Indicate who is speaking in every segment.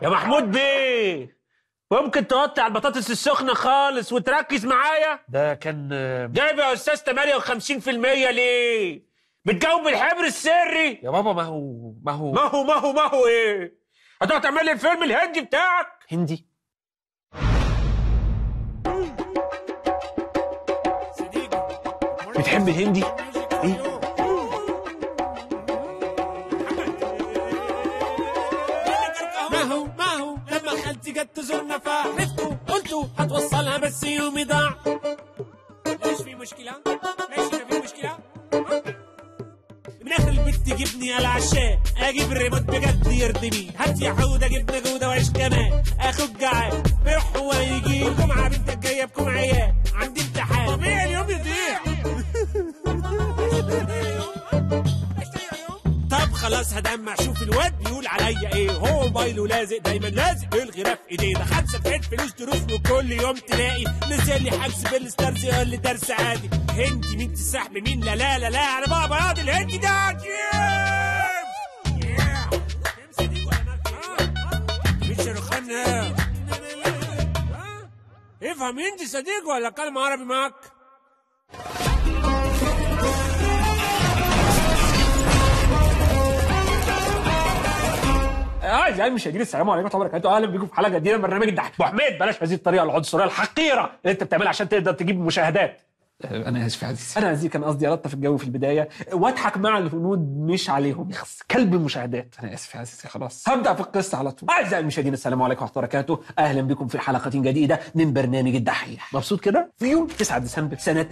Speaker 1: يا محمود بيه، ممكن توطي على البطاطس السخنة خالص وتركز معايا؟
Speaker 2: ده كان
Speaker 1: جايب يا أستاذ 58% ليه؟ بتجاوب بالحبر السري؟
Speaker 2: يا بابا ما هو
Speaker 1: إيه؟ هتقعد تعمل لي الفيلم الهندي بتاعك؟
Speaker 2: هندي.
Speaker 1: بتحب الهندي؟ إيه؟
Speaker 3: ما هو لما خالتي جت تزورنا فعرفتوا قلتوا هتوصلها بس يومي ضاع. ليش في مشكلة؟ ليش في مشكلة؟ من اخر البيت تجيبني على العشاء، اجيب الريموت بجد يرضي. هات يا حوده جبنه جوده وعيش كمان، اخوك جعان بيروح هو يجي. الجمعه بنتك جايه بكم عيال، عندي امتحان طبيعي اليوم يضيع. طب خلاص هدمع، شوف الواد بيقول عليا ايه. هو موبايله لازق دايما، لازق الغراف ايديه. ده 5 في فلوس دروس وكل يوم تلاقي نزل لي حجز بالستارز يقول لي درس عادي. هندي مين تسحب مين؟ لا لا لا لا انا بقى بياض الهندي ده. مش رخامنا. افهم هندي صديق ولا كلام عربي معاك؟
Speaker 1: اعزائي المشاهدين السلام عليكم ورحمه الله وبركاته، اهلا بيكم في حلقه جديده من برنامج الدحيح. ابو حميد بلاش هذه الطريقه العنصريه الحقيره اللي انت بتعملها عشان تقدر تجيب مشاهدات.
Speaker 2: انا اسف يا عزيزي.
Speaker 1: انا عزيزي كان قصدي الطف الجو في البدايه واضحك مع الهنود مش عليهم. يخص كلب المشاهدات.
Speaker 2: انا اسف يا عزيزي، خلاص
Speaker 1: هبدا في القصه على طول. اعزائي المشاهدين السلام عليكم ورحمه الله وبركاته، اهلا بكم في حلقه جديده من برنامج الدحيح. مبسوط كده؟ في يوم 9 ديسمبر سنه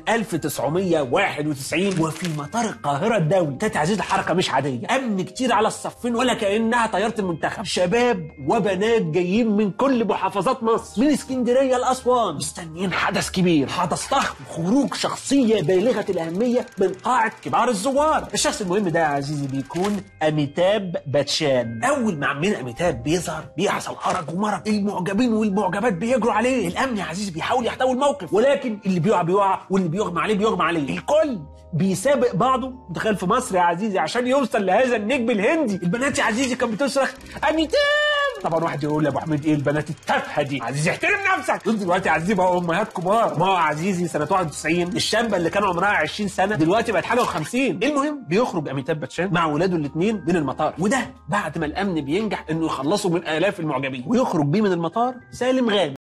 Speaker 1: 1991 وفي مطار القاهره الدولي كانت عزيز الحركه مش عاديه، امن كتير على الصفين ولا كانها طياره المنتخب. شباب وبنات جايين من كل محافظات مصر، من اسكندريه لاسوان، مستنيين حدث كبير، حدث ضخم، خروج شخصيه بالغه الاهميه من قاعه كبار الزوار. الشخص المهم ده يا عزيزي بيكون اميتاب باتشان. اول ما عمنا اميتاب بيظهر بيحصل هرج ومرج، المعجبين والمعجبات بيجروا عليه. الامن يا عزيزي بيحاول يحتوي الموقف، ولكن اللي بيقع واللي بيغمى عليه بيغمى عليه. الكل بيسابق بعضه. متخيل في مصر يا عزيزي عشان يوصل لهذا النجم الهندي، البنات يا عزيزي كانت بتصرخ اميتاب. طبعا واحد يقول يا ابو حميد ايه البنات التافهه دي؟ عزيزي احترم نفسك. دول دلوقتي يا عزيزي بقوا امهات كبار. ما هو عزيزي سنه 91 الشابه اللي كانوا عمرها 20 سنه دلوقتي بقت حاجه و50. المهم بيخرج اميتاب باتشان مع ولاده الاثنين من المطار، وده بعد ما الامن بينجح انه يخلصوا من الاف المعجبين ويخرج بيه من المطار سالم غانم.